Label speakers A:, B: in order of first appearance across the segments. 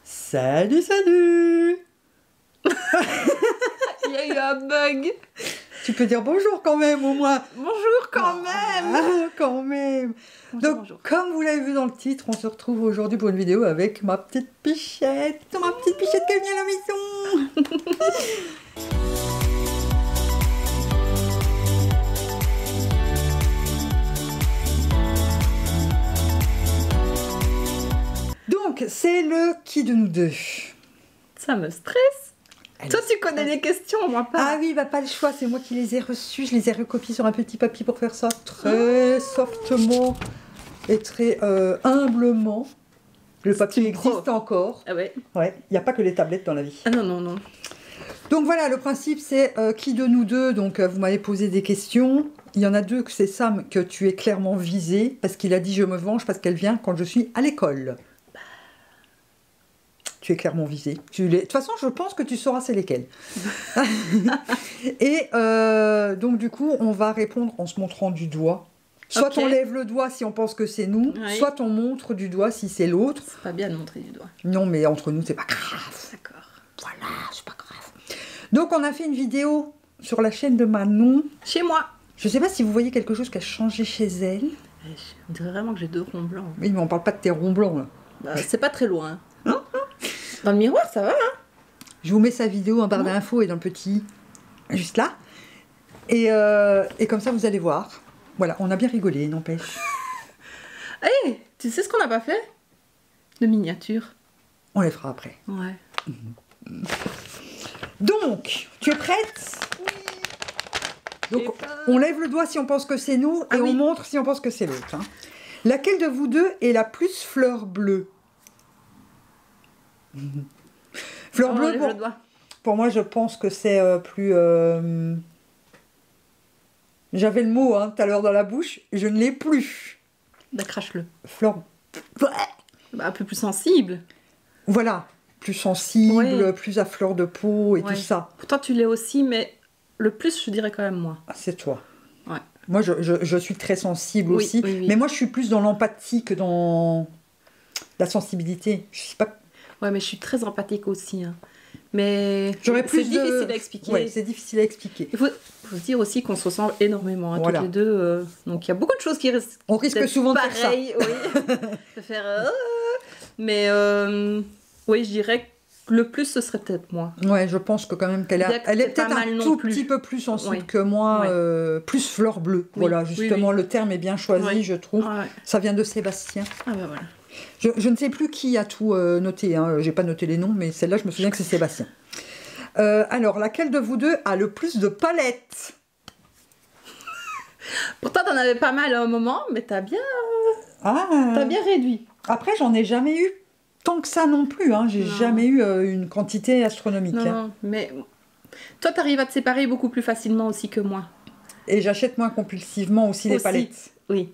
A: Salut, salut.
B: Il y a eu un bug.
A: Tu peux dire bonjour quand même au moins.
B: Bonjour quand même.
A: Ah, quand même.
B: Bonjour,
A: Donc,
B: bonjour.
A: comme vous l'avez vu dans le titre, on se retrouve aujourd'hui pour une vidéo avec ma petite Pichette. Ma petite Pichette qui est venue à la maison. Donc, c'est le qui de nous deux.
B: Ça me stresse. Toi, tu connais les questions, moi pas.
A: Ah oui, bah pas le choix, c'est moi qui les ai reçus. Je les ai recopiés sur un petit papier pour faire ça très softement et très humblement. Le papier existe encore.
B: Ah ouais.
A: Ouais, il n'y a pas que les tablettes dans la vie.
B: Ah non, non, non.
A: Donc voilà, le principe c'est qui de nous deux, donc vous m'avez posé des questions. Il y en a deux que c'est Sam que tu es clairement visé parce qu'il a dit je me venge parce qu'elle vient quand je suis à l'école. Tu es clairement visé. De toute façon, je pense que tu sauras c'est lesquels. Et donc du coup, on va répondre en se montrant du doigt. Soit
B: Ok.
A: on lève le doigt si on pense que c'est nous,
B: Oui.
A: soit on montre du doigt si c'est l'autre.
B: C'est pas bien de montrer du doigt.
A: Non, mais entre nous, c'est pas grave.
B: D'accord.
A: Voilà, c'est pas grave. Donc on a fait une vidéo sur la chaîne de Manon.
B: Chez moi.
A: Je sais pas si vous voyez quelque chose qui a changé chez elle.
B: On dirait vraiment que j'ai deux ronds blancs.
A: Oui, mais on parle pas de tes ronds blancs là.
B: Bah, c'est pas très loin. Dans le miroir, ça va, hein?
A: Je vous mets sa vidéo en barre d'infos et dans le petit, juste là. Et comme ça, vous allez voir. Voilà, on a bien rigolé, n'empêche.
B: Hé, tu sais ce qu'on n'a pas fait? De miniature.
A: On les fera après.
B: Ouais.
A: Donc, tu es prête? Donc,
B: J'ai peur.
A: on lève le doigt si on pense que c'est nous et
B: Ah oui.
A: on montre si on pense que c'est l'autre. Hein. Laquelle de vous deux est la plus fleur bleue? Fleur
B: On
A: bleue,
B: lève le doigt.
A: pour moi, je pense que c'est plus... J'avais le mot tout à l'heure dans la bouche, et je ne l'ai plus.
B: Bah, crache-le.
A: Fleur...
B: Bah, un peu plus sensible.
A: Voilà, plus sensible,
B: Ouais.
A: plus à fleur de peau et
B: Ouais.
A: tout ça.
B: Pourtant, tu l'es aussi, mais le plus, je dirais quand même moi.
A: Ah, c'est toi.
B: Ouais.
A: Moi, je suis très sensible
B: Oui,
A: aussi,
B: oui, oui.
A: mais moi, je suis plus dans l'empathie que dans la sensibilité. Je sais pas...
B: Ouais, mais je suis très empathique aussi. Hein. Mais
A: J'aurais
B: c'est
A: plus de...
B: difficile à expliquer.
A: Ouais, c'est difficile à expliquer.
B: Il faut se dire aussi qu'on se ressemble énormément, hein,
A: Voilà.
B: toutes les deux. Donc il y a beaucoup de choses qui restent
A: On risque
B: peut-être
A: souvent de faire ça.
B: pareilles, oui. De faire, mais oui, je dirais que le plus, ce serait peut-être moi.
A: Ouais, je pense que quand même qu'elle
B: Il y a
A: elle est
B: peut-être pas
A: peut-être
B: mal
A: un
B: non
A: tout
B: plus.
A: petit peu plus sensible
B: Ouais.
A: que moi,
B: Ouais.
A: plus fleur bleue.
B: Oui,
A: Voilà,
B: oui,
A: justement,
B: oui.
A: le terme est bien choisi,
B: Ouais.
A: je trouve.
B: Ouais.
A: Ça vient de Sébastien.
B: Ah bah voilà.
A: Je ne sais plus qui a tout noté, hein. J'ai pas noté les noms, mais celle-là, je me souviens que c'est Sébastien. Alors, laquelle de vous deux a le plus de palettes?
B: Pourtant, t'en avais pas mal à un moment, mais t'as bien
A: Ah.
B: réduit.
A: Après, j'en ai jamais eu tant que ça non plus. Hein. J'ai
B: Non.
A: jamais eu une quantité astronomique.
B: Non,
A: Hein.
B: non, mais toi, t'arrives à te séparer beaucoup plus facilement aussi que moi.
A: Et j'achète moins compulsivement aussi les
B: Aussi.
A: palettes.
B: Oui.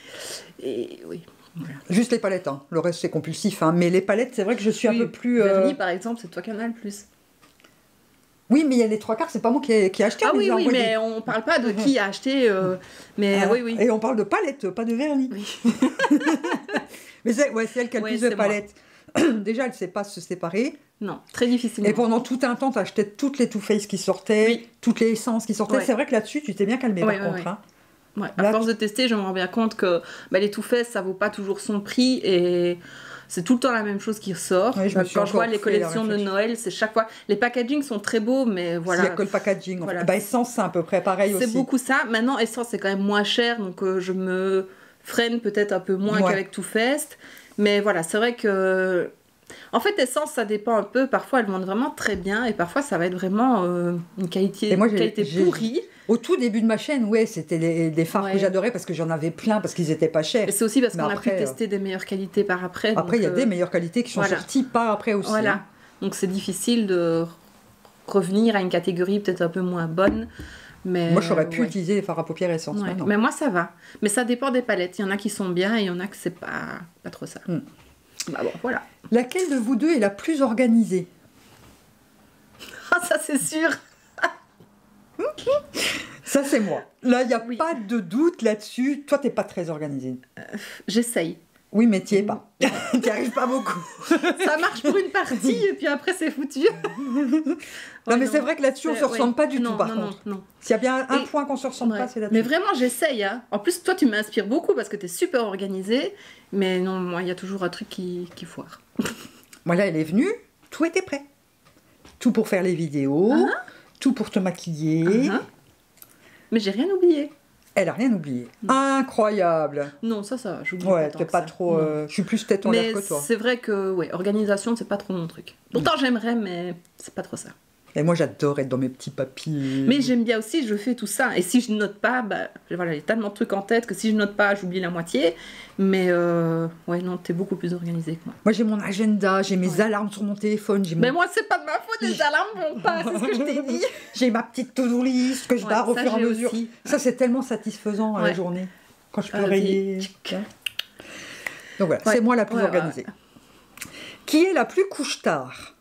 B: Et oui. Voilà.
A: Juste les palettes. Hein. Le reste, c'est compulsif. Hein. Mais les palettes, c'est vrai que je suis un
B: Oui,
A: peu plus...
B: Vernis, par exemple, c'est toi qui en as le plus.
A: Oui, mais il y a les trois quarts, c'est pas moi qui ai acheté.
B: Ah
A: mais
B: oui,
A: j'ai
B: oui,
A: envoyé.
B: mais on parle pas de qui a acheté, mais
A: Ah,
B: oui, oui.
A: Et on parle de palettes, pas de vernis.
B: Oui.
A: Mais c'est elle qui a le
B: Ouais,
A: plus de
B: c'est moi.
A: palettes. Déjà, elle ne sait pas se séparer.
B: Non, très difficilement.
A: Et pendant tout un temps, tu achetais toutes les Too Faced qui sortaient,
B: Oui.
A: toutes les essences qui sortaient.
B: Ouais.
A: C'est vrai que là-dessus, tu t'es bien calmé
B: Ouais,
A: par
B: ouais,
A: contre.
B: ouais.
A: Hein.
B: Ouais, à
A: Là,
B: force de tester, je me rends bien compte que les Too Faced, ça vaut pas toujours son prix et c'est tout le temps la même chose qui ressort.
A: Oui, je me suis
B: Quand je vois
A: encore
B: les
A: fait la
B: collections de
A: réflexion.
B: Noël, c'est chaque fois. Les packaging sont très beaux, mais
A: Il
B: voilà.
A: n'y a que le packaging. en
B: Voilà.
A: fait. Bah, Essence, c'est à peu près pareil aussi.
B: C'est beaucoup ça. Maintenant, Essence, c'est quand même moins cher, donc je me freine peut-être un peu moins
A: Ouais.
B: qu'avec Too Faced. Mais voilà, c'est vrai que... En fait, Essence, ça dépend un peu. Parfois, elles vendent vraiment très bien et parfois, ça va être vraiment une qualité,
A: Et moi,
B: qualité pourrie.
A: Au tout début de ma chaîne, ouais, c'était des fards
B: Ouais.
A: que j'adorais parce que j'en avais plein, parce qu'ils étaient pas chers.
B: Et c'est aussi parce
A: Mais
B: qu'on a
A: après,
B: pu tester des meilleures qualités par après.
A: Après, il y a
B: donc,
A: des meilleures qualités qui sont
B: voilà.
A: sorties par après aussi.
B: Voilà.
A: Hein.
B: Donc, c'est difficile de revenir à une catégorie peut-être un peu moins bonne. Mais,
A: Moi, j'aurais pu
B: ouais.
A: utiliser les fards à paupières Essence.
B: Ouais.
A: Maintenant.
B: Mais moi, ça va. Mais ça dépend des palettes. Il y en a qui sont bien et il y en a que c'est pas trop ça. Bah bon, voilà.
A: Laquelle de vous deux est la plus organisée?
B: Ah, ça, c'est sûr.
A: Ça, c'est moi. Là, il n'y a
B: Oui.
A: pas de doute là-dessus. Toi, t'es pas très organisée.
B: J'essaye.
A: Oui, mais t'y es pas. T'y arrives pas beaucoup.
B: Ça marche pour une partie et puis après c'est foutu.
A: Non, mais c'est vrai que là-dessus, on se ressemble pas du tout, par contre.
B: Non.
A: S'il y a bien un point qu'on se ressemble pas, c'est là-dessus.
B: Mais vraiment, j'essaye. Hein. En plus, toi, tu m'inspires beaucoup parce que tu es super organisée. Mais non, moi, il y a toujours un truc qui foire.
A: Moi, là, elle est venue, tout était prêt. Tout pour faire les vidéos, tout pour te maquiller.
B: Mais j'ai rien oublié.
A: Elle a rien oublié. Incroyable.
B: Non, ça va, j'oublie
A: Ouais,
B: pas.
A: t'es pas trop... je suis plus tête en l'air que toi.
B: Mais c'est vrai que, organisation, c'est pas trop mon truc. Pourtant, j'aimerais, mais c'est pas trop ça.
A: Et moi, j'adore être dans mes petits papiers.
B: Mais j'aime bien aussi, je fais tout ça. Et si je note pas, voilà, il y a tellement de trucs en tête que si je note pas, j'oublie la moitié. Mais ouais, non, t'es beaucoup plus organisée que moi.
A: Moi, j'ai mon agenda, j'ai mes alarmes sur mon téléphone.
B: Mais moi, c'est pas de ma faute, les alarmes vont pas, c'est ce que je t'ai dit.
A: J'ai ma petite to-do list que je barre au fur et à mesure. Aussi. Ça, c'est tellement satisfaisant à la journée. Quand je peux rayer. Donc voilà, c'est moi la plus organisée. Qui est la plus couche-tard?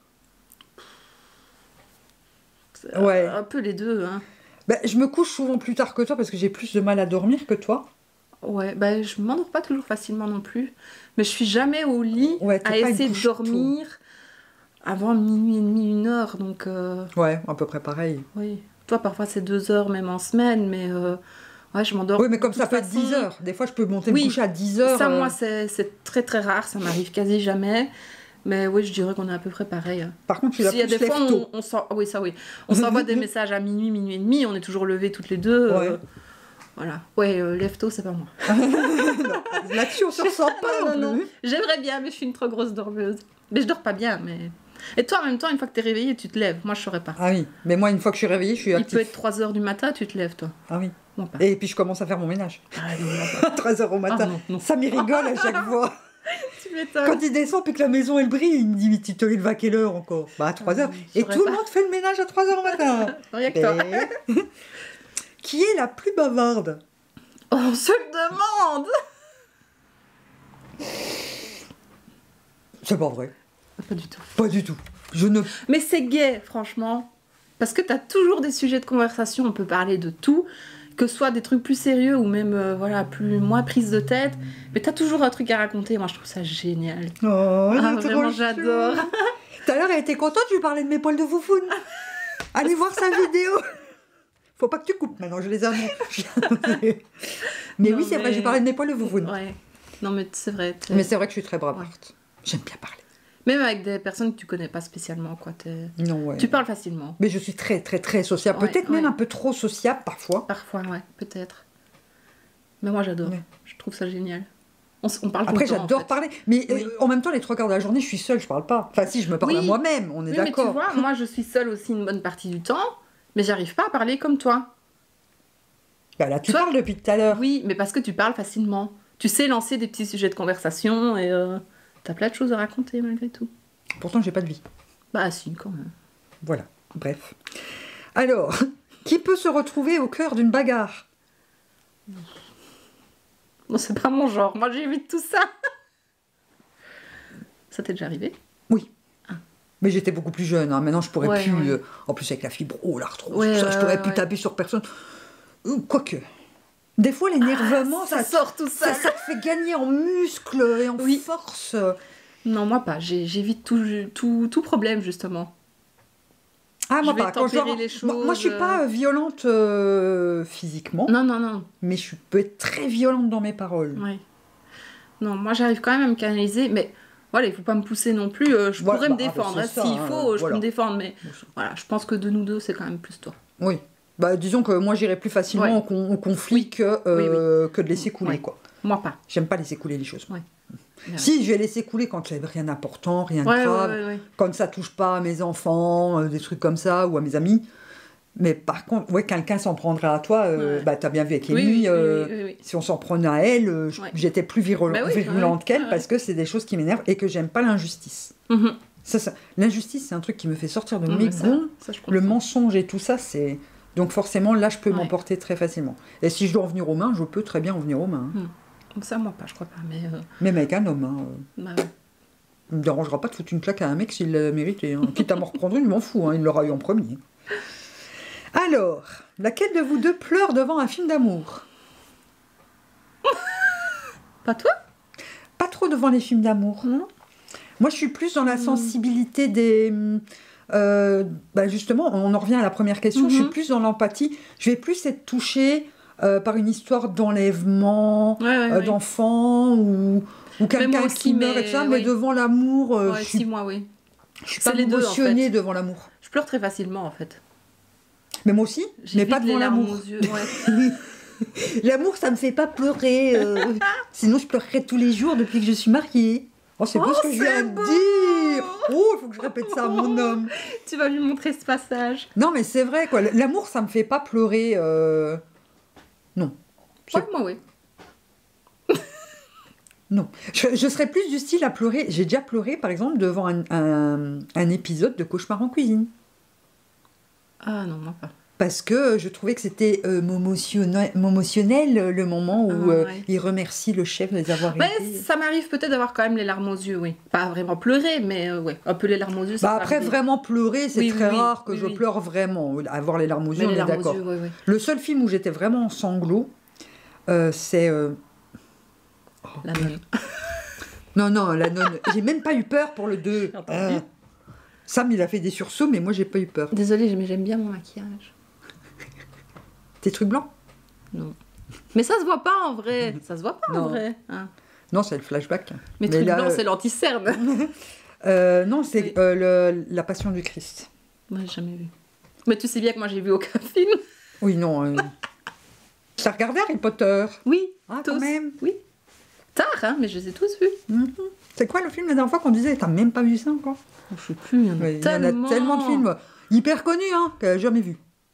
B: Un peu les deux. Hein.
A: Je me couche souvent plus tard que toi parce que j'ai plus de mal à dormir que toi.
B: Ouais, je m'endors pas toujours facilement non plus. Mais je suis jamais au lit à essayer de dormir avant minuit et demi, 1h. Donc,
A: ouais, à peu près pareil.
B: Oui. Toi, parfois c'est 2h même en semaine, mais ouais, je m'endors.
A: Oui, mais comme ça peut être 10h. Des fois, je peux monter me coucher à 10h.
B: Ça, moi, c'est très très rare. Ça m'arrive quasi jamais. Mais oui, je dirais qu'on est à peu près pareil.
A: Par contre, tu l'as plus
B: des fois, on s'envoie des messages à minuit, minuit et demi, on est toujours levés toutes les deux. Voilà. Ouais, lève tôt, c'est pas moi.
A: Là-dessus, on se ressent pas.
B: Non. J'aimerais bien, mais je suis une trop grosse dormeuse. Mais je dors pas bien, mais... Et toi, en même temps, une fois que t'es réveillée, tu te lèves. Moi, je saurais pas.
A: Ah oui, mais moi, une fois que je suis réveillée, je suis active.
B: Il peut être 3h du matin, tu te lèves, toi.
A: Ah oui.
B: Moi pas.
A: Et puis, je commence à faire mon ménage. 3h au matin.
B: Non.
A: Ça m'y rigole à chaque fois.
B: Tu m'étonnes.
A: Quand il descend puis que la maison elle brille, il me dit mais tu te lèves à quelle heure encore? À 3h. Et tout le monde fait le ménage à 3h au matin.
B: Rien que toi.
A: Qui est la plus bavarde?
B: On se le demande.
A: C'est pas vrai.
B: Pas du tout.
A: Pas du tout.
B: Mais c'est gai, franchement. Parce que t'as toujours des sujets de conversation, on peut parler de tout. Que ce soit des trucs plus sérieux ou même moins prise de tête, mais t'as toujours un truc à raconter. Moi, je trouve ça génial.
A: Oh,
B: vraiment, j'adore.
A: Tout à l'heure, elle était contente, je lui parlais de mes poils de foufoune. Allez voir sa vidéo. Faut pas que tu coupes maintenant, je les annonce. Mais oui, c'est vrai, j'ai parlé de mes poils de foufoune.
B: Ouais. Non, mais c'est vrai.
A: Mais c'est vrai que je suis très bavarde. Ouais. J'aime bien parler.
B: Même avec des personnes que tu connais pas spécialement, quoi.
A: Non, ouais.
B: Tu parles facilement.
A: Mais je suis très, très, très sociable. Peut-être même un peu trop sociable, parfois.
B: Parfois, ouais, peut-être. Mais moi, j'adore. Ouais. Je trouve ça génial. On parle
A: Après,
B: tout le temps,
A: j'adore parler. Mais en même temps, les 3 quarts de la journée, je suis seule, je parle pas. Enfin, si, je me parle à moi-même, on est d'accord.
B: Mais tu vois, moi, je suis seule aussi une bonne partie du temps, mais j'arrive pas à parler comme toi.
A: Là, tu parles depuis tout à l'heure.
B: Oui, mais parce que tu parles facilement. Tu sais lancer des petits sujets de conversation et t'as plein de choses à raconter malgré tout.
A: Pourtant, j'ai pas de vie.
B: Bah si, quand même.
A: Voilà, bref. Alors, qui peut se retrouver au cœur d'une bagarre?
B: Non, c'est pas mon genre. Moi, j'évite tout ça. Ça t'est déjà arrivé?
A: Oui. Mais j'étais beaucoup plus jeune. Hein. Maintenant, je pourrais plus... en plus, avec la fibrose, l'arthrose, je pourrais plus taper sur personne. Quoique... Des fois, l'énervement,
B: ça sort tout ça.
A: Ça te fait gagner en muscles et en force.
B: Non, moi pas. J'évite tout problème, justement.
A: Ah, moi pas. Moi, je suis pas violente physiquement.
B: Non.
A: Mais je peux être très violente dans mes paroles.
B: Oui. Non, moi, j'arrive quand même à me canaliser. Mais voilà, il faut pas me pousser non plus. Je pourrais me défendre. S'il faut, je peux me défendre. Mais voilà, je pense que de nous deux, c'est quand même plus toi.
A: Oui. Disons que moi j'irais plus facilement au conflit que de laisser couler quoi.
B: Moi pas.
A: J'aime pas laisser couler les choses.
B: Ouais.
A: Si, je vais laisser couler quand il n'y a rien d'important, rien de grave, quand ça touche pas à mes enfants, des trucs comme ça, ou à mes amis. Mais par contre, quelqu'un s'en prendrait à toi, t'as bien vu avec Amy, si on s'en prenait à elle, j'étais plus virulente qu'elle parce que c'est des choses qui m'énervent et que j'aime pas l'injustice. Ça, l'injustice, c'est un truc qui me fait sortir de mes gonds. Le mensonge et tout ça, c'est... Donc forcément, là, je peux m'emporter très facilement. Et si je dois en venir aux mains, je peux très bien en venir aux mains.
B: Donc ça, moi pas, je crois pas.
A: Même avec un homme. Il ne me dérangera pas de foutre une claque à un mec s'il l'a mérité. Quitte à m'en reprendre une, je m'en fous. Il l'aura eu en premier. Alors, laquelle de vous deux pleure devant un film d'amour?
B: Pas toi?
A: Pas trop devant les films d'amour. Moi, je suis plus dans la sensibilité des... justement, on en revient à la première question. Je suis plus dans l'empathie. Je vais plus être touchée par une histoire d'enlèvement, d'enfant ou quelqu'un qui meurt et tout ça. Mais devant l'amour, je suis pas émotionnée devant l'amour.
B: Je pleure très facilement, en fait.
A: Mais moi aussi, mais pas devant l'amour. L'amour, ça me fait pas pleurer. Sinon, je pleurerais tous les jours depuis que je suis mariée. Oh, c'est beau ce que je viens de dire. Oh, il faut que je répète ça à mon homme.
B: Tu vas lui montrer ce passage.
A: Non, mais c'est vrai, quoi. L'amour, ça me fait pas pleurer. Non.
B: Ouais, moi, oui.
A: Non. Je serais plus du style à pleurer. J'ai déjà pleuré, par exemple, devant un épisode de Cauchemar en cuisine.
B: Ah non, moi pas.
A: Parce que je trouvais que c'était m'émotionnel le moment où il remercie le chef de les avoir aidés.
B: Ça m'arrive peut-être d'avoir quand même les larmes aux yeux, oui. Pas vraiment pleurer, mais un peu les larmes aux yeux. Ça
A: après, vraiment pleurer, c'est très rare que je pleure vraiment. Avoir les larmes aux yeux, on est d'accord. Le seul film où j'étais vraiment en sanglots, c'est...
B: La nonne.
A: Non, la nonne. J'ai même pas eu peur pour le 2. Sam, il a fait des sursauts, mais moi, j'ai pas eu peur.
B: Désolée, mais j'aime bien mon maquillage.
A: Tes trucs blancs?
B: Non. Mais ça se voit pas en vrai. Ça se voit pas en vrai. Hein.
A: Non, c'est le flashback.
B: Mes trucs blancs, c'est l'anti-cerne.
A: Non, c'est la Passion du Christ.
B: Moi, j'ai jamais vu. Mais tu sais bien que moi, j'ai vu aucun film.
A: Oui, non. T'as regardé Harry Potter?
B: Oui,
A: tous. Quand même.
B: Oui. Tard, hein, mais je les ai tous vus.
A: C'est quoi le film la dernière fois qu'on disait? T'as même pas vu ça encore?
B: Je sais plus, il y en a
A: tellement de films hyper connus, hein, que j'ai jamais vu.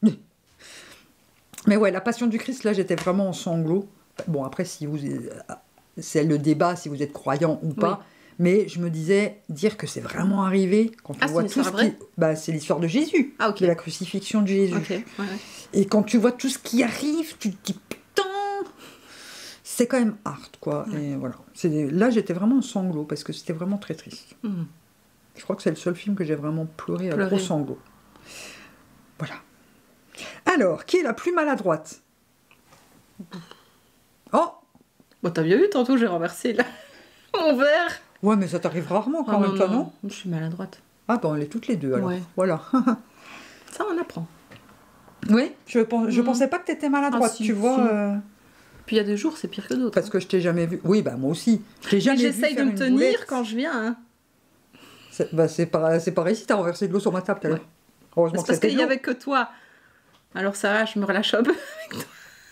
A: Mais ouais, la Passion du Christ, là, j'étais vraiment en sanglots. Bon, après, c'est le débat, si vous êtes croyant ou pas. Mais je me disais, dire que c'est vraiment arrivé, quand on voit tout ce qui... c'est l'histoire de Jésus, de la crucifixion de Jésus. Et quand tu vois tout ce qui arrive, tu te dis, putain, c'est quand même hard, quoi. Et voilà. Là, j'étais vraiment en sanglots, parce que c'était vraiment très triste. Je crois que c'est le seul film que j'ai vraiment pleuré à gros sanglots. Voilà. Alors, qui est la plus maladroite? Oh!
B: Bon, t'as bien vu, tantôt j'ai renversé là. Mon verre.
A: Ouais, mais ça t'arrive rarement quand même, toi, non?
B: Je suis maladroite.
A: Ah, bon, on est toutes les deux, alors. Voilà.
B: Ça, on apprend.
A: Oui, je pensais pas que t'étais maladroite, tu vois.
B: Puis il y a des jours, c'est pire que d'autres.
A: Parce que je t'ai jamais vu. Oui, moi aussi.
B: Mais j'essaye de me tenir quand je viens, hein.
A: C'est pareil si t'as renversé de l'eau sur ma table tout à l'heure. Heureusement
B: c'est parce qu'il n'y avait que toi. Alors ça va, je me relâche un peu avec toi.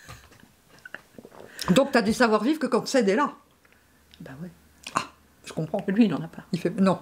A: Donc t'as du savoir-vivre que quand Ced est là.
B: Bah ouais.
A: Ah, je comprends.
B: Lui, il en a pas.
A: Il fait... Non.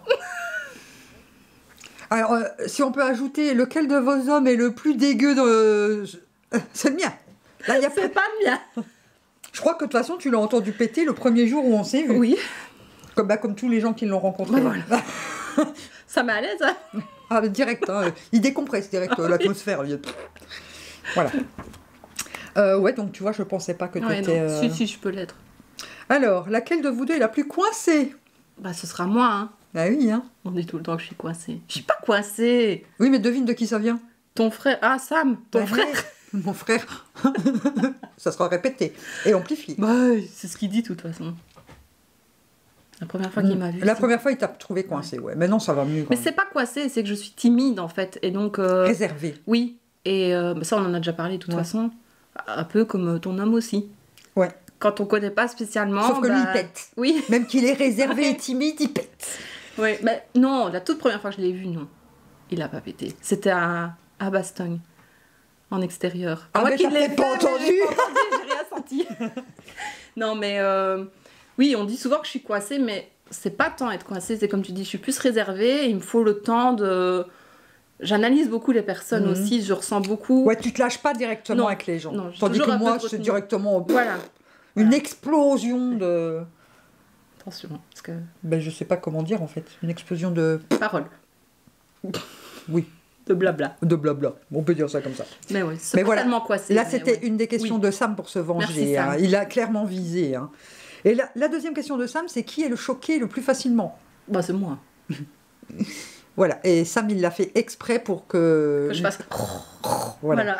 A: Alors, si on peut ajouter, lequel de vos hommes est le plus dégueu de... C'est le mien.
B: Là, c'est pas le mien.
A: Je crois que de toute façon, tu l'as entendu péter le premier jour où on s'est vu.
B: Oui.
A: Comme tous les gens qui l'ont rencontré.
B: Bah, voilà. Ça m'est à l'aise, hein.
A: Ah, direct, hein. Il décompresse direct l'atmosphère. Voilà. Ouais, donc tu vois, je pensais pas que tu étais...
B: Si, je peux l'être.
A: Alors, laquelle de vous deux est la plus coincée?
B: Bah, ce sera moi, hein.
A: Bah oui, hein.
B: On dit tout le temps que je suis coincée. Je suis pas coincée.
A: Oui, mais devine de qui ça vient.
B: Ton frère. Ah, Sam, ton frère.
A: Mon frère. Ça sera répété et amplifié.
B: Bah, c'est ce qu'il dit, de toute façon. La première fois qu'il m'a vu.
A: La première fois, il t'a trouvé coincée, ouais. Maintenant, ça va mieux.
B: Mais c'est pas coincée, c'est que je suis timide, en fait. Et donc...
A: Réservée.
B: Oui. Et ça, on en a déjà parlé, de toute façon. Un peu comme ton homme aussi.
A: Ouais.
B: Quand on connaît pas spécialement...
A: Sauf que lui, il pète.
B: Oui.
A: Même qu'il est réservé et timide, il pète.
B: Oui, mais non, la toute première fois que je l'ai vu, non. Il a pas pété. C'était à Bastogne, en extérieur.
A: Ah, mais t'as pas entendu.
B: J'ai rien senti. Non, mais... Oui, on dit souvent que je suis coincée, mais c'est pas tant être coincée, c'est comme tu dis, je suis plus réservée, il me faut le temps de... J'analyse beaucoup les personnes aussi, je ressens beaucoup...
A: Ouais, tu te lâches pas directement avec les gens.
B: Non,
A: tandis que moi, je suis directement...
B: Voilà.
A: Une explosion de...
B: Attention, parce que...
A: Ben, je sais pas comment dire, en fait. Une explosion de...
B: Parole.
A: Oui.
B: De blabla.
A: De blabla. On peut dire ça comme ça.
B: Mais oui, c'est totalement coincé.
A: Là, c'était une des questions de Sam pour se venger. Merci, Sam. Il a clairement visé. Hein. Et la deuxième question de Sam, c'est qui est le choqué le plus facilement?
B: Bah, c'est moi.
A: Voilà. Et Sam, il l'a fait exprès pour que...
B: Que je fasse...
A: Voilà.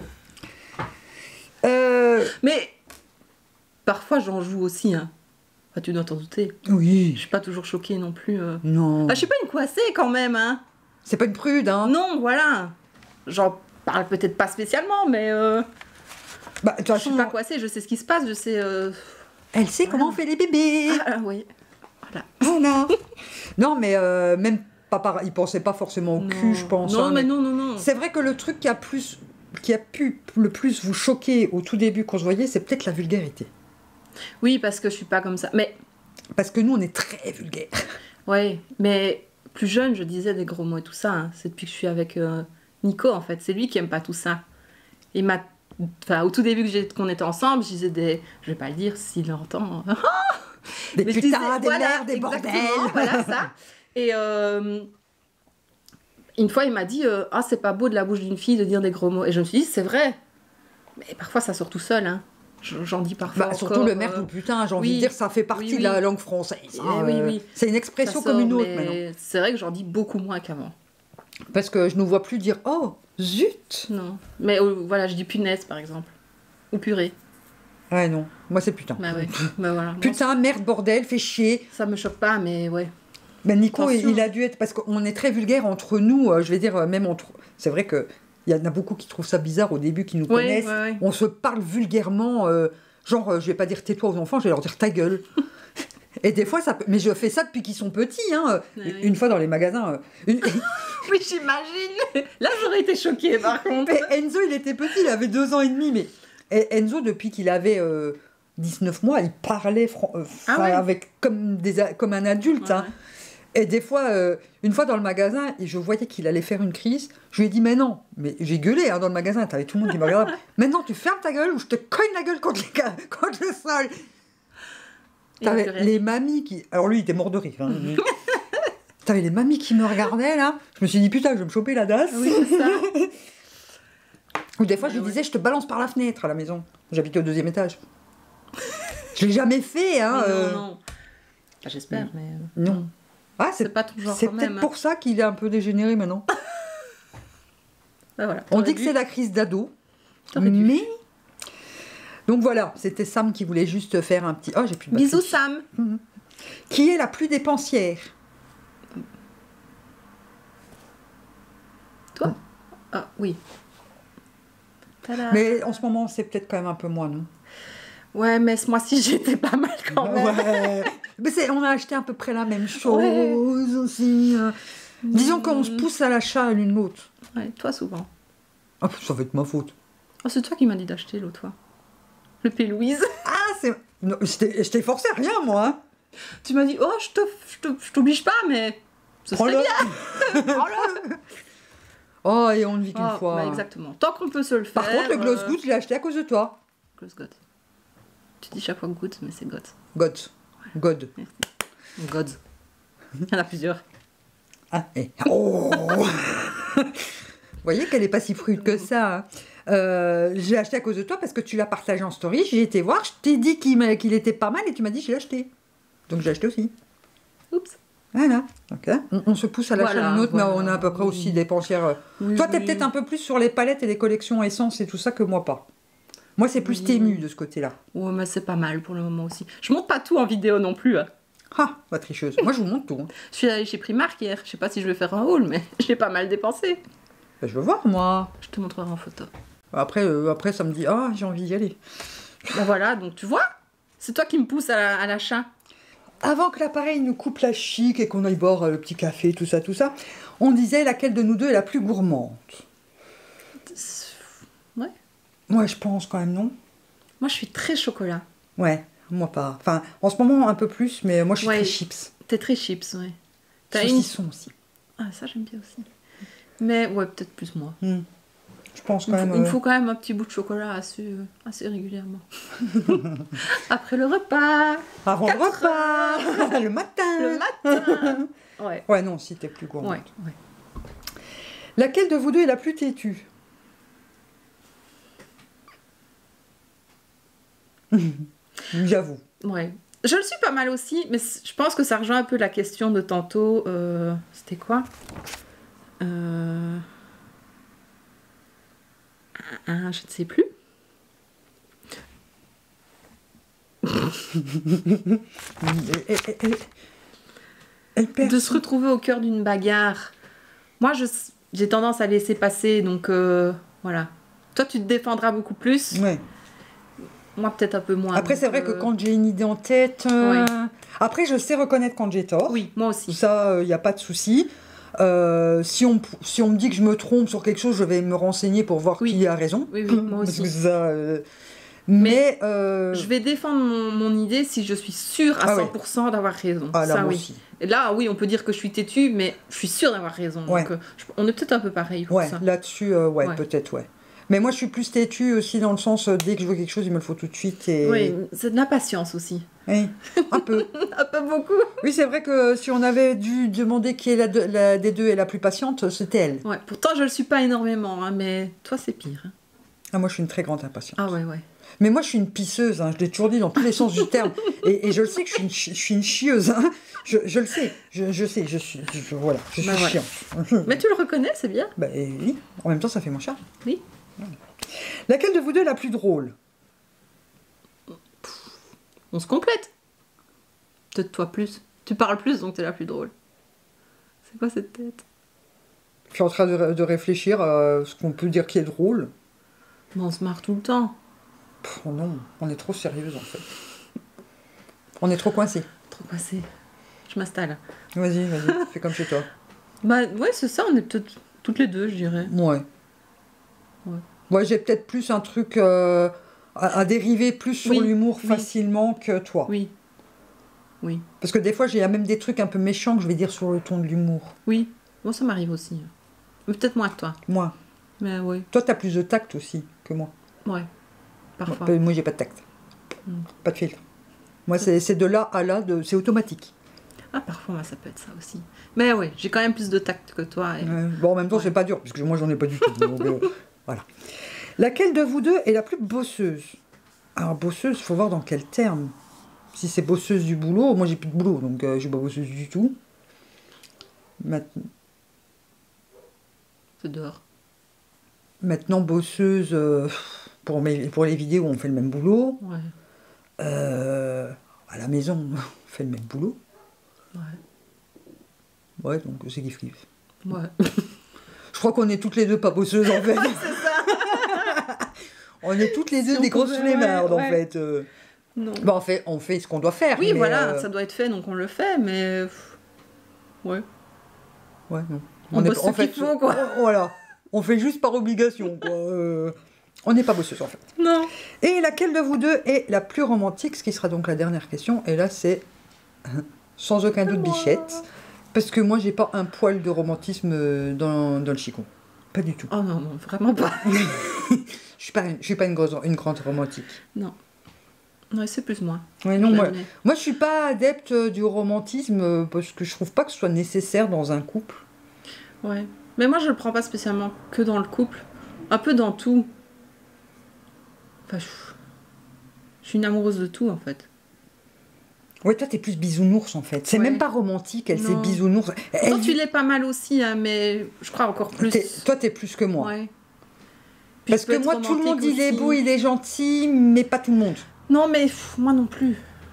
B: Mais parfois, j'en joue aussi. Hein. Enfin, tu dois t'en douter.
A: Oui.
B: Je suis pas toujours choquée non plus.
A: Non.
B: Ah, je suis pas une coincée quand même, hein.
A: C'est pas une prude, hein.
B: Non, voilà. J'en parle peut-être pas spécialement, mais
A: Bah, de toute
B: je
A: façon,
B: suis pas coincée, je sais ce qui se passe, je sais...
A: elle sait comment on fait les bébés.
B: Ah, oui. Voilà.
A: Voilà. Non, mais même pas il pensait pas forcément au cul, je pense.
B: Non,
A: hein,
B: mais non.
A: C'est vrai que le truc qui a pu le plus vous choquer au tout début quand je voyais, c'est peut-être la vulgarité.
B: Oui, parce que je suis pas comme ça. Mais...
A: Parce que nous, on est très vulgaires.
B: Ouais, mais plus jeune, je disais des gros mots et tout ça. Hein. C'est depuis que je suis avec Nico, en fait. C'est lui qui aime pas tout ça. Il m'a... Enfin, au tout début qu'on était ensemble, je disais des... Je vais pas le dire s'il l'entend.
A: Des
B: mais
A: putains, des merdes, des bordels.
B: Voilà ça. Et une fois, il m'a dit ah, c'est pas beau de la bouche d'une fille de dire des gros mots. Et je me suis dit, c'est vrai. Mais parfois, ça sort tout seul. Hein. J'en dis parfois.
A: Bah, surtout le merde ou putain, j'ai envie de dire, ça fait partie de la langue française. Hein,
B: oui.
A: C'est une expression comme une autre maintenant.
B: C'est vrai que j'en dis beaucoup moins qu'avant.
A: Parce que je ne vois plus dire oh, zut.
B: Non. Mais voilà, je dis punaise par exemple. Ou purée.
A: Ouais, non. Moi, c'est putain.
B: Bah ouais. Bah voilà.
A: Putain, merde, bordel, fait chier.
B: Ça me choque pas, mais ouais.
A: Ben Nico, il a dû être... Parce qu'on est très vulgaire entre nous, je vais dire, même entre... C'est vrai que il y en a beaucoup qui trouvent ça bizarre au début, qui nous connaissent.
B: Ouais.
A: On se parle vulgairement, genre, je vais pas dire tais-toi aux enfants, je vais leur dire ta gueule. Et des fois, ça peut... Mais je fais ça depuis qu'ils sont petits. Hein. Une fois dans les magasins...
B: Oui, j'imagine. Là, j'aurais été choquée, par contre.
A: Et Enzo, il était petit, il avait 2 ans et demi, mais... Et Enzo, depuis qu'il avait 19 mois, il parlait avec, comme un adulte. Hein. Et des fois, une fois dans le magasin, et je voyais qu'il allait faire une crise, je lui ai dit, mais non, mais j'ai gueulé hein, dans le magasin, t'avais tout le monde qui me regardait. Maintenant, tu fermes ta gueule ou je te cogne la gueule contre le sol. T'avais les mamies qui... Alors lui, il était mort de rire. Hein. T'avais les mamies qui me regardaient, là. Je me suis dit, putain, je vais me choper la dasse.
B: Oui, c'est ça.
A: Ou des fois, je lui disais, je te balance par la fenêtre à la maison. J'habitais au 2e étage. Je l'ai jamais fait, hein.
B: Non. Enfin, j'espère, mais...
A: Non. Ah,
B: c'est pas toujours
A: c'est peut-être pour ça qu'il est un peu dégénéré maintenant.
B: Ben voilà,
A: on dit que c'est la crise d'ado. Mais... Donc voilà, c'était Sam qui voulait juste faire un petit... Oh, j'ai plus de batterie.
B: Bisous, Sam.
A: Qui est la plus dépensière?
B: Toi? Ah, oui. Tada.
A: Mais en ce moment, c'est peut-être quand même un peu moins, non?
B: Ouais, mais ce mois-ci, j'étais pas mal quand même.
A: Ouais. Mais on a acheté à peu près la même chose aussi. Disons qu'on se pousse à l'achat l'une l'autre.
B: Ouais, toi souvent.
A: Ah, ça va être ma faute.
B: Oh, c'est toi qui m'as dit d'acheter l'autre fois. Le P. Louise.
A: Ah, c'est... Non, je t'ai forcé à rien, moi. Hein.
B: Tu m'as dit, oh, je t'oblige pas, mais... Ce serait bien. Prends-le.
A: Oh, et on ne vit qu'une fois.
B: Bah exactement. Tant qu'on peut se le faire.
A: Par contre, le Gloss Good, je l'ai acheté à cause de toi.
B: Gloss God. Tu dis chaque fois Good, mais c'est God.
A: God. Ouais. God.
B: Merci. God. Il y en a plusieurs.
A: Ah, et... Oh. Vous voyez qu'elle n'est pas si prude que ça. Hein. J'ai acheté à cause de toi parce que tu l'as partagé en story. J'ai été voir, je t'ai dit qu'il était pas mal et tu m'as dit je l'ai acheté. Donc j'ai acheté aussi.
B: Oups.
A: Voilà. Okay. On se pousse à l'achat d'une autre, mais on est à peu près aussi dépensière. Toi, t'es peut-être un peu plus sur les palettes et les collections essence et tout ça que moi pas. Moi, c'est plus tému de ce côté-là.
B: Ouais, mais c'est pas mal pour le moment aussi. Je monte pas tout en vidéo non plus. Hein.
A: Ah, la tricheuse. Moi, je vous montre tout. Hein.
B: Je suis allée chez Primark hier. Je sais pas si je vais faire un haul, mais j'ai pas mal dépensé.
A: Ben, je veux voir, moi.
B: Je te montrerai en photo.
A: Après ça me dit, ah, j'ai envie d'y aller.
B: Ben voilà, donc tu vois, c'est toi qui me pousse à l'achat.
A: Avant que l'appareil nous coupe la chic et qu'on aille boire le petit café, tout ça, on disait laquelle de nous deux est la plus gourmande.
B: Ouais.
A: Ouais, je pense quand même, non?
B: Moi, je suis très chocolat.
A: Ouais, moi pas. Enfin, en ce moment, un peu plus, mais moi, je suis très chips.
B: T'es très chips, ouais.
A: Saucisson aussi.
B: Ah, ça, j'aime bien aussi. Mais, ouais, peut-être plus moi.
A: Je pense quand même...
B: Il me faut quand même un petit bout de chocolat assez régulièrement. Après le repas.
A: Avant le repas. Le matin.
B: Le matin. Ouais.
A: Ouais, non, si t'es plus gourmande.
B: Ouais.
A: Laquelle de vous deux est la plus têtue? J'avoue.
B: Ouais. Je le suis pas mal aussi, mais je pense que ça rejoint un peu la question de tantôt. C'était quoi? Je ne sais plus. De se retrouver au cœur d'une bagarre. Moi, j'ai tendance à laisser passer, donc voilà. Toi, tu te défendras beaucoup plus.
A: Ouais.
B: Moi, peut-être un peu moins.
A: Après, c'est vrai que quand j'ai une idée en tête...
B: Ouais.
A: Après, je sais reconnaître quand j'ai tort.
B: Oui, moi aussi.
A: Ça, il n'y a pas de souci. Si on me dit que je me trompe sur quelque chose, je vais me renseigner pour voir qui a raison.
B: Oui, moi aussi.
A: Parce que ça,
B: mais je vais défendre mon idée si je suis sûre à 100% d'avoir raison.
A: Ah, là,
B: ça,
A: moi
B: oui.
A: aussi.
B: Et là, oui, on peut dire que je suis têtue, mais je suis sûre d'avoir raison.
A: Ouais.
B: Donc, on est peut-être un peu pareil pour ça.
A: Là-dessus, peut-être, ouais. Mais moi, je suis plus têtue aussi dans le sens, dès que je vois quelque chose, il me le faut tout de suite. Et...
B: Oui, c'est de la patience aussi.
A: Oui, un peu.
B: Un peu beaucoup.
A: Oui, c'est vrai que si on avait dû demander qui est des deux est la plus patiente, c'était elle.
B: Ouais, pourtant, je le suis pas énormément, hein, mais toi, c'est pire. Hein.
A: Ah, moi, je suis une très grande impatiente.
B: Ah ouais.
A: Mais moi, je suis une pisseuse, hein, je l'ai toujours dit dans tous les sens du terme. Et je le sais que je suis une chieuse. Hein. Je le sais. Je sais, je suis chiante.
B: Mais tu le reconnais, c'est bien.
A: Bah, oui, en même temps, ça fait mon charme.
B: Oui.
A: Laquelle de vous deux est la plus drôle?
B: On se complète. Peut-être toi plus. Tu parles plus, donc t'es la plus drôle. C'est quoi cette tête?
A: Je suis en train de réfléchir à ce qu'on peut dire qui est drôle.
B: Mais on se marre tout le temps.
A: Oh non, on est trop sérieuse en fait. On est trop coincés.
B: Trop coincés. Je m'installe.
A: Vas-y, fais comme chez toi.
B: Bah ouais, c'est ça, on est peut-être toutes les deux, je dirais.
A: Ouais. Ouais, j'ai peut-être plus un truc à dériver plus sur l'humour facilement que toi.
B: Oui.
A: Parce que des fois, j'ai même des trucs un peu méchants que je vais dire sur le ton de l'humour.
B: Oui, moi ça m'arrive aussi. Mais peut-être moins que toi.
A: Moi.
B: Mais oui.
A: Toi, t'as plus de tact aussi que moi.
B: Ouais, parfois.
A: Moi, j'ai pas de tact. Pas de filtre. Moi, c'est de là à là, c'est automatique.
B: Ah, parfois, ça peut être ça aussi. Mais oui, j'ai quand même plus de tact que toi. Et...
A: Bon, en même temps, c'est pas dur, parce que moi, j'en ai pas du tout. Donc, voilà. Laquelle de vous deux est la plus bosseuse? Alors, bosseuse, faut voir dans quel terme. Si c'est bosseuse du boulot, moi, j'ai plus de boulot, donc je suis pas bosseuse du tout. Maintenant...
B: C'est dehors.
A: Maintenant, bosseuse, pour les vidéos, on fait le même boulot.
B: Ouais.
A: À la maison, on fait le même boulot.
B: Ouais.
A: Ouais, donc c'est kiff-kiff.
B: Ouais.
A: Je crois qu'on est toutes les deux pas bosseuses, en fait.
B: Ouais, c'est ça.
A: On est toutes les deux des grosses flemmardes, en fait.
B: Non.
A: Bon, on fait ce qu'on doit faire.
B: Oui, voilà, ça doit être fait, donc on le fait, mais... Ouais.
A: Ouais, non.
B: On bosse ce qu'il faut, quoi.
A: Voilà. On fait juste par obligation, quoi. On n'est pas bosseuse, en fait.
B: Non.
A: Et laquelle de vous deux est la plus romantique? Ce qui sera donc la dernière question. Et là, c'est sans aucun doute Bichette. Parce que moi, j'ai pas un poil de romantisme dans le chicon. Pas du tout.
B: Oh non, vraiment pas.
A: Je suis pas une grande romantique.
B: Non. Ouais, c'est plus moi.
A: Ouais, non, moi, je suis pas adepte du romantisme parce que je trouve pas que ce soit nécessaire dans un couple.
B: Ouais. Mais moi, je le prends pas spécialement que dans le couple. Un peu dans tout. Enfin, je suis une amoureuse de tout, en fait.
A: Ouais, toi, t'es plus bisounours, en fait. C'est même pas romantique, c'est bisounours.
B: Toi, tu l'es pas mal aussi, hein, mais je crois encore plus.
A: Toi, t'es plus que moi.
B: Ouais.
A: Parce que moi, tout le monde, il est beau, il est gentil, mais pas tout le monde.
B: Non, mais moi non plus.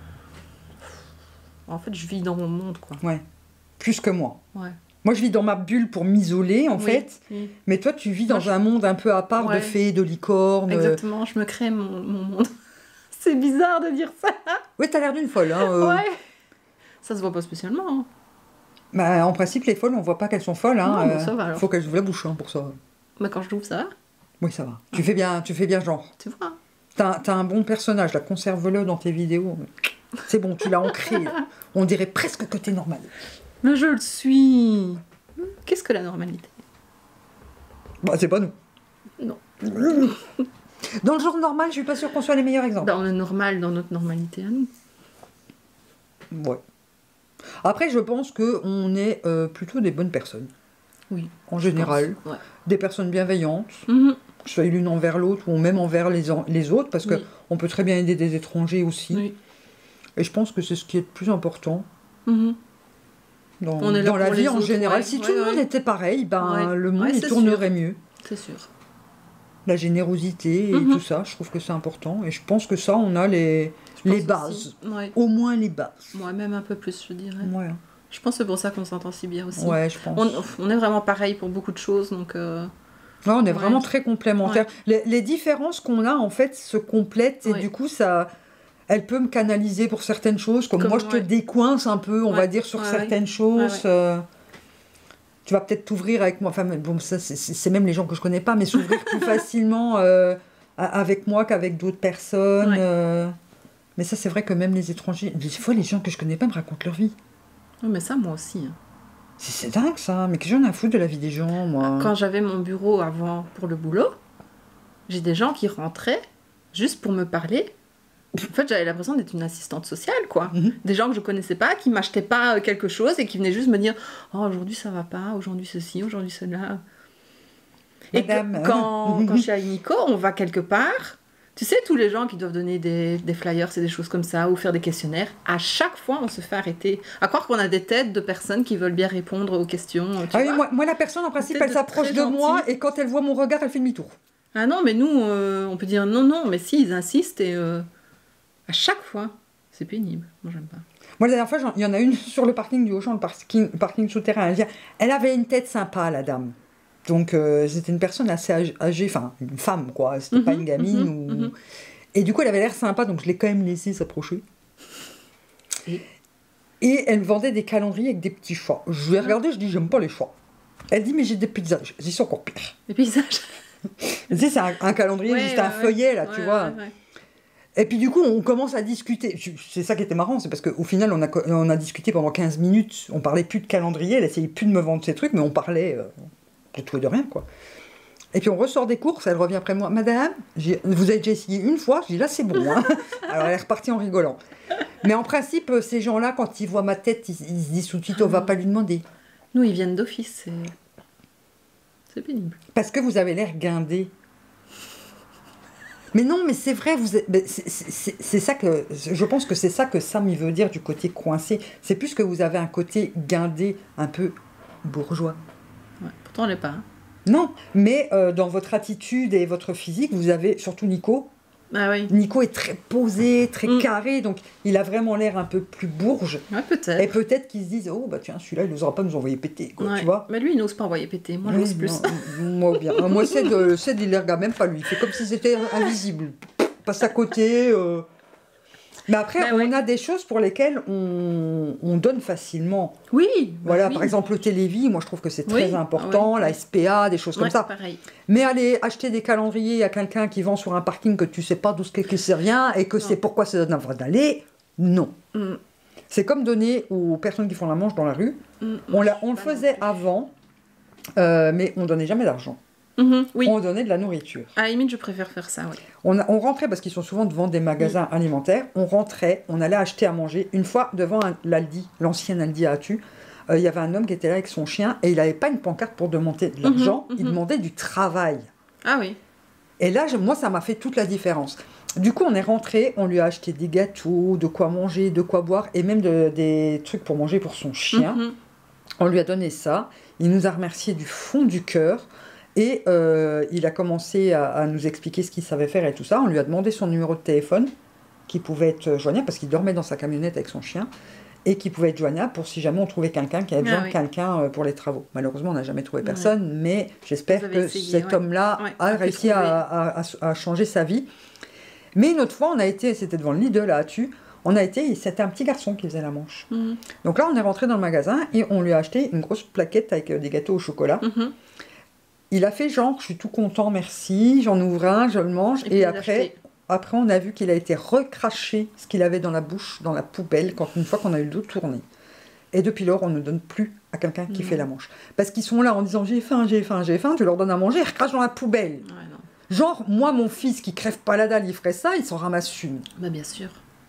B: En fait, je vis dans mon monde, quoi.
A: Ouais. Plus que moi.
B: Ouais.
A: Moi, je vis dans ma bulle pour m'isoler, en fait. Oui. Mais toi, tu vis dans un monde un peu à part de fées, de licornes.
B: Exactement, je me crée mon monde. C'est bizarre de dire ça.
A: Oui, t'as l'air d'une folle. Hein,
B: Ouais. Ça se voit pas spécialement. Hein.
A: Bah, en principe, les folles, on voit pas qu'elles sont folles. Hein.
B: Non, ça va, alors.
A: Faut qu'elles ouvrent la bouche pour ça.
B: Mais quand je l'ouvre, ça va.
A: Oui, ça va. Tu fais bien genre.
B: Tu vois.
A: T'as un bon personnage, la conserve-le dans tes vidéos. C'est bon, tu l'as ancré. On dirait presque que t'es normal.
B: Mais je le suis. Qu'est-ce que la normalité?
A: Bah, c'est pas nous.
B: Non.
A: Dans le genre normal, je suis pas sûre qu'on soit les meilleurs exemples.
B: Dans le normal, dans notre normalité à nous.
A: Ouais. Après, je pense qu'on est plutôt des bonnes personnes.
B: Oui.
A: En général.
B: Ouais.
A: Des personnes bienveillantes.
B: Mm-hmm.
A: Que ce soit l'une envers l'autre ou même envers les autres, parce qu'on peut très bien aider des étrangers aussi.
B: Oui.
A: Et je pense que c'est ce qui est le plus important.
B: Mm-hmm.
A: Dans la vie en général. Si tout le monde était pareil, le monde il tournerait mieux.
B: C'est sûr.
A: la générosité et tout ça. Je trouve que c'est important. Et je pense que ça, on a les bases.
B: Ouais.
A: Au moins les bases.
B: Moi, même un peu plus, je dirais.
A: Ouais.
B: Je pense que c'est pour ça qu'on s'entend si bien aussi.
A: Ouais, je pense.
B: On est vraiment pareil pour beaucoup de choses, donc...
A: Ouais, on est vraiment très complémentaires. Ouais. Les différences qu'on a, en fait, se complètent et du coup, ça... Elle peut me canaliser pour certaines choses, comme moi, je te décoince un peu, on va dire, sur certaines choses. Tu vas peut-être t'ouvrir avec moi. Enfin, bon, ça, c'est même les gens que je connais pas, mais s'ouvrir plus facilement avec moi qu'avec d'autres personnes. Ouais. Mais ça, c'est vrai que même les étrangers, des fois, les gens que je connais pas me racontent leur vie.
B: Oui, mais ça, moi aussi.
A: C'est dingue, ça. Mais que j'en ai à foutre de la vie des gens, moi.
B: Quand j'avais mon bureau avant pour le boulot, j'ai des gens qui rentraient juste pour me parler. En fait, j'avais l'impression d'être une assistante sociale, quoi. Des gens que je connaissais pas, qui m'achetaient pas quelque chose et qui venaient juste me dire « Oh, aujourd'hui, ça va pas. Aujourd'hui, ceci. Aujourd'hui, cela. » Et quand je suis avec Nico, on va quelque part. Tu sais, tous les gens qui doivent donner des flyers et des choses comme ça, ou faire des questionnaires, à chaque fois, on se fait arrêter. À croire qu'on a des têtes de personnes qui veulent bien répondre aux questions.
A: Oui, moi, la personne, en principe, elle s'approche de moi et quand elle voit mon regard, elle fait demi-tour.
B: Ah non, mais nous, on peut dire non, mais si, ils insistent et... À chaque fois, c'est pénible. Moi, j'aime pas.
A: Moi, la dernière fois, il y en a une sur le parking du Auchan, le parking souterrain. Elle avait une tête sympa, la dame. Donc, c'était une personne assez âgée, enfin, une femme, quoi. C'était pas une gamine. Et du coup, elle avait l'air sympa, donc je l'ai quand même laissée s'approcher. Et elle vendait des calendriers avec des petits chats. Je lui ai regardé, je dis, j'aime pas les chats. Elle dit, mais j'ai des paysages. J'ai dit, c'est encore pire.
B: Des paysages.
A: Tu sais, c'est un calendrier, juste un feuillet, là, tu vois. Et puis du coup, on commence à discuter. C'est ça qui était marrant, c'est parce qu'au final, on a discuté pendant 15 minutes. On parlait plus de calendrier, elle essayait plus de me vendre ses trucs, mais on parlait de tout et de rien, quoi. Et puis on ressort des courses, elle revient après moi. Madame, vous avez déjà essayé une fois? Je dis là, c'est bon. Hein. Alors elle est repartie en rigolant. Mais en principe, ces gens-là, quand ils voient ma tête, ils se disent tout de suite, on va pas lui demander.
B: Nous, ils viennent d'office. C'est pénible.
A: Parce que vous avez l'air guindé. Mais non, mais c'est vrai, c'est ça que... Je pense que c'est ça que Sam, il veut dire du côté coincé. C'est plus que vous avez un côté guindé, un peu bourgeois.
B: Ouais, pourtant, on l'est pas. Hein.
A: Non, mais dans votre attitude et votre physique, vous avez, surtout Nico...
B: Ah oui.
A: Nico est très posé, très carré, donc il a vraiment l'air un peu plus bourge.
B: Ouais, peut-être.
A: Et peut-être qu'ils se disent, oh bah tiens, celui-là, il n'osera pas nous envoyer péter, quoi, tu vois.
B: Mais lui, il n'ose pas envoyer péter, moi j'ose plus.
A: Moi bien. Moi, c'est il les regarde même pas lui, il fait comme si c'était invisible. Passe à côté. Mais après, on a des choses pour lesquelles on donne facilement.
B: Oui.
A: Voilà, par exemple, le télévis, moi je trouve que c'est très important, la SPA, des choses comme ça.
B: Pareil.
A: Mais aller acheter des calendriers à quelqu'un qui vend sur un parking que tu sais pas d'où c'est rien et que c'est pourquoi ça donne envie d'aller, non. C'est comme donner aux personnes qui font la manche dans la rue. On le faisait avant, mais on donnait jamais d'argent.
B: Oui.
A: On donnait de la nourriture.
B: À la limite, je préfère faire ça, oui.
A: On rentrait, parce qu'ils sont souvent devant des magasins alimentaires, on rentrait, on allait acheter à manger. Une fois, devant l'Aldi, l'ancien Aldi à Attu, il y avait un homme qui était là avec son chien, et il n'avait pas une pancarte pour demander de l'argent, il demandait du travail.
B: Ah oui.
A: Et là, moi, ça m'a fait toute la différence. Du coup, on est rentré, on lui a acheté des gâteaux, de quoi manger, de quoi boire, et même des trucs pour manger pour son chien. On lui a donné ça, il nous a remercié du fond du cœur. Et il a commencé à nous expliquer ce qu'il savait faire et tout ça. On lui a demandé son numéro de téléphone, qui pouvait être joignable, parce qu'il dormait dans sa camionnette avec son chien, et qui pouvait être joignable pour si jamais on trouvait quelqu'un qui avait besoin de quelqu'un pour les travaux. Malheureusement, on n'a jamais trouvé personne, mais j'espère que cet homme-là a réussi à changer sa vie. Mais une autre fois, on a été, c'était devant le Lidl à Attu, c'était un petit garçon qui faisait la manche. Donc là, on est rentré dans le magasin et on lui a acheté une grosse plaquette avec des gâteaux au chocolat. Il a fait genre, je suis tout content, merci, j'en ouvre un, je le mange. Et après, on a vu qu'il a été recraché ce qu'il avait dans la bouche, dans la poubelle, une fois qu'on a eu le dos tourné. Et depuis lors, on ne donne plus à quelqu'un qui fait la manche. Parce qu'ils sont là en disant j'ai faim, tu leur donnes à manger, ils recrachent dans la poubelle. Genre, moi, mon fils qui crève pas la dalle, il ferait ça, il s'en ramasse une.
B: Bah bien sûr.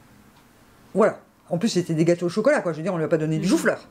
A: Voilà. En plus, c'était des gâteaux au chocolat, quoi. Je veux dire, on lui a pas donné du chou-fleur.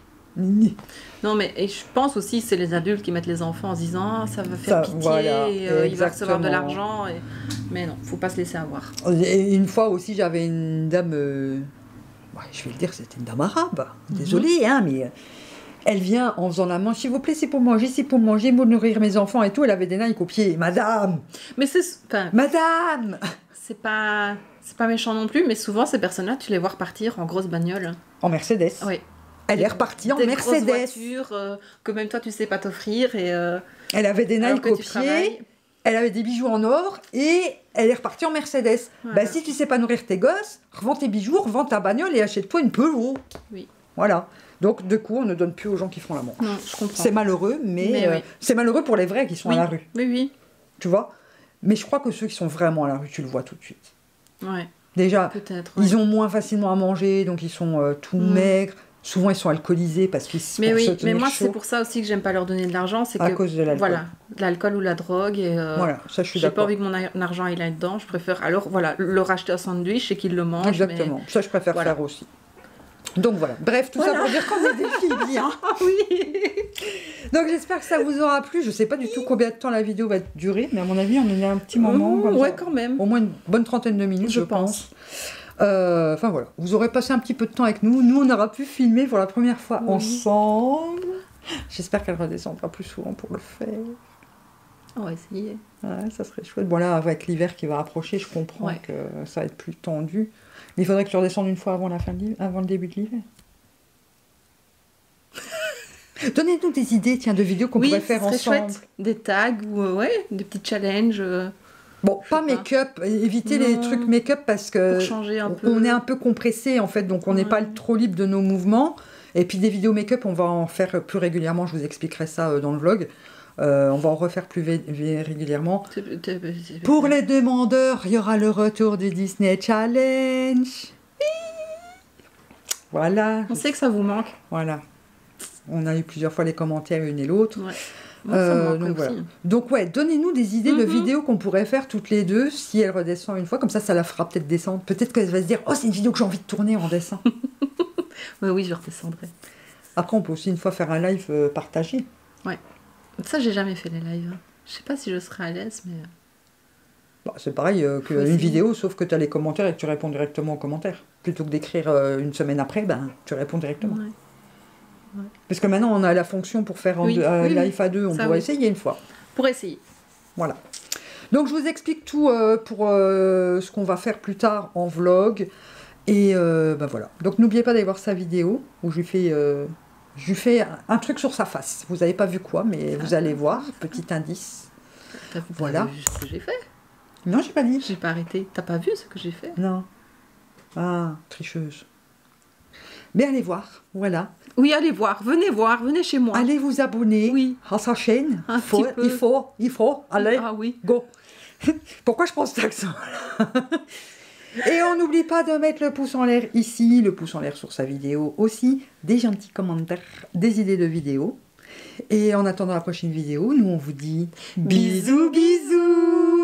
B: Non, mais et je pense aussi que c'est les adultes qui mettent les enfants en se disant ça va faire pitié, il va recevoir de l'argent. Mais non, faut pas se laisser avoir.
A: Et une fois aussi, j'avais une dame, je vais le dire, c'était une dame arabe. Désolée, hein, mais Elle vient en faisant la manche, s'il vous plaît, c'est pour manger, pour nourrir mes enfants et tout. Elle avait des Nike au pied. Madame!
B: Mais c'est...
A: Madame!
B: C'est pas méchant non plus, mais souvent, ces personnes-là, tu les vois repartir en grosse bagnole.
A: En Mercedes.
B: Oui.
A: Elle est repartie en Mercedes.
B: Des grosses voitures que même toi, tu sais pas t'offrir. Et,
A: elle avait des Nike au pied, elle avait des bijoux en or et elle est repartie en Mercedes. Voilà. Bah, si tu sais pas nourrir tes gosses, revends tes bijoux, revends ta bagnole et achète-toi une Peugeot.
B: Oui.
A: Voilà. Donc, de coup, on ne donne plus aux gens qui font la manche.
B: Non, je comprends.
A: C'est malheureux, mais oui. C'est malheureux pour les vrais qui sont à la rue.
B: Oui, oui.
A: Tu vois? Mais je crois que ceux qui sont vraiment à la rue, tu le vois tout de suite.
B: Ouais.
A: Déjà, ils ont moins facilement à manger, donc ils sont tout maigres. Souvent, ils sont alcoolisés parce qu'ils se
B: mais moi, c'est pour ça aussi que j'aime pas leur donner de l'argent. C'est
A: à cause de l'alcool.
B: Voilà, de l'alcool ou la drogue. Et,
A: voilà, ça, je suis
B: j'ai
A: d'accord.
B: pas envie que mon argent aille là-dedans. Je préfère alors, voilà, leur acheter un sandwich et qu'ils le mangent.
A: Exactement. Ça, je préfère faire aussi. Donc voilà. Bref, tout ça pour dire qu'on est des filles bien.
B: Oui.
A: Donc j'espère que ça vous aura plu. Je sais pas du tout combien de temps la vidéo va durer, mais à mon avis, on en a un petit moment.
B: Ouais, quand même.
A: Au moins une bonne trentaine de minutes, je pense. Enfin voilà, vous aurez passé un petit peu de temps avec nous. Nous, on aura pu filmer pour la première fois ensemble. J'espère qu'elle redescendra plus souvent pour le faire.
B: On va essayer.
A: Ouais, ça serait chouette. Bon là, avec l'hiver qui va approcher, je comprends que ça va être plus tendu. Mais il faudrait que tu redescendes une fois avant le début de l'hiver. Donnez-nous des idées, tiens, de vidéos qu'on pourrait faire ensemble.
B: Chouette. Des tags ou des petits challenges.
A: Bon, pas make-up, évitez les trucs make-up parce que on est un peu compressé en fait, donc on n'est pas trop libre de nos mouvements. Et puis des vidéos make-up, on va en faire plus régulièrement, je vous expliquerai ça dans le vlog. On va en refaire plus régulièrement. Pour les demandeurs, il y aura le retour du Disney Challenge. Voilà.
B: On sait que ça vous manque.
A: Voilà. On a eu plusieurs fois les commentaires l'une et l'autre.
B: Ouais. Moi, donc voilà.
A: Donc ouais, donnez-nous des idées de vidéos qu'on pourrait faire toutes les deux si elle redescend une fois, comme ça la fera peut-être descendre. Peut-être qu'elle va se dire, oh c'est une vidéo que j'ai envie de tourner en dessin.
B: Oui, je redescendrai.
A: Après on peut aussi une fois faire un live partagé.
B: Ouais. Ça j'ai jamais fait les lives. Je sais pas si je serai à l'aise, mais...
A: Bah, c'est pareil qu'une vidéo, sauf que tu as les commentaires et que tu réponds directement aux commentaires. Plutôt que d'écrire une semaine après, tu réponds directement. Ouais. Ouais. Parce que maintenant on a la fonction pour faire live à deux, on pourrait essayer une fois.
B: Pour essayer.
A: Voilà. Donc je vous explique tout pour ce qu'on va faire plus tard en vlog. Et voilà. Donc n'oubliez pas d'aller voir sa vidéo où je lui fais un truc sur sa face. Vous n'avez pas vu quoi, mais vous allez voir. Petit indice.
B: Voilà. Vu ce que j'ai fait?
A: Non, j'ai pas dit.
B: J'ai pas arrêté. T'as pas vu ce que j'ai fait?
A: Non. Ah, tricheuse. Mais allez voir, voilà.
B: Oui, allez voir, venez chez moi.
A: Allez vous abonner à sa chaîne. Il faut, allez, go. Pourquoi je prends cet accent? Et on n'oublie pas de mettre le pouce en l'air ici, le pouce en l'air sur sa vidéo aussi, des gentils commentaires, des idées de vidéos. Et en attendant la prochaine vidéo, nous on vous dit bisous bisous.